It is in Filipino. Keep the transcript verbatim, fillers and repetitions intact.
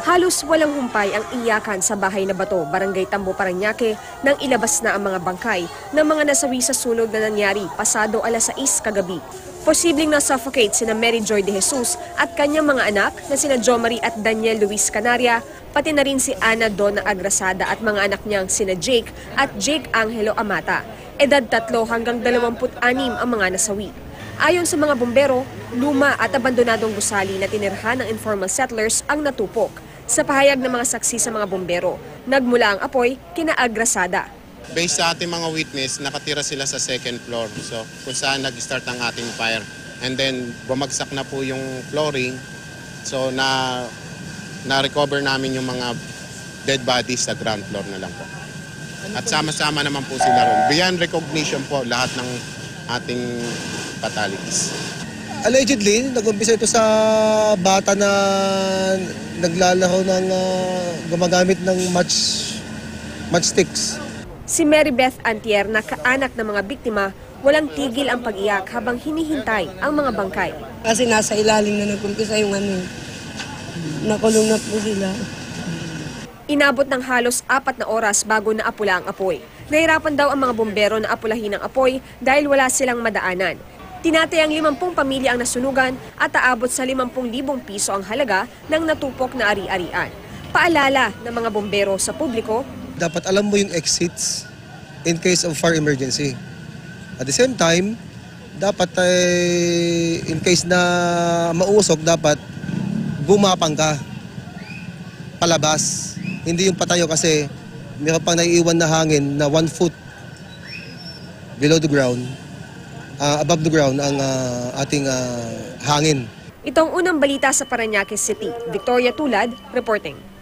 Halos walang humpay ang iyakan sa bahay na bato, Barangay Tambo, Parañaque, nang ilabas na ang mga bangkay ng mga nasawi sa sunog na nangyari pasado alas sais kagabi. Posibleng na-suffocate sina Mary Joy de Jesus at kanyang mga anak na sina Jo Marie at Daniel Luis Canaria, pati na rin si Ana Donna Agrasada at mga anak niyang sina Jake at Jake Angelo Amata. Edad tatlo hanggang dalawamput anim ang mga nasawi. Ayon sa mga bumbero, luma at abandonadong gusali na tinirhan ng informal settlers ang natupok. Sa pahayag ng mga saksi sa mga bumbero, nagmula ang apoy kina Agrasada. Based sa ating mga witness, nakatira sila sa second floor. So kung saan nag-start ang ating fire. And then bumagsak na po yung flooring. So na na-recover namin yung mga dead bodies sa ground floor na lang po. At sama-sama naman po sila ron. Beyond recognition po lahat ng ating fatalities. Allegedly, nag-umpisa ito sa bata na naglalaro ng uh, gumagamit ng match, matchsticks. Si Mary Beth Antier na kaanak ng mga biktima, walang tigil ang pag-iyak habang hinihintay ang mga bangkay. Kasi nasa ilalim na nagkumpisa yung ano, nakulong na po sila. Inabot ng halos apat na oras bago naapula ang apoy. Nahirapan daw ang mga bumbero na apulahin ang apoy dahil wala silang madaanan. Tinatayang limampung pamilya ang nasunugan at aabot sa limampung libong piso ang halaga ng natupok na ari-arian. Paalala ng mga bumbero sa publiko, dapat alam mo yung exits in case of fire emergency. At the same time, dapat eh, in case na mausok, dapat gumapang ka palabas. Hindi yung patayo kasi mayroon pang naiiwan na hangin na one foot below the ground. Uh, above the ground ang uh, ating uh, hangin. Itong unang balita sa Parañaque City. Victoria Tulad, reporting.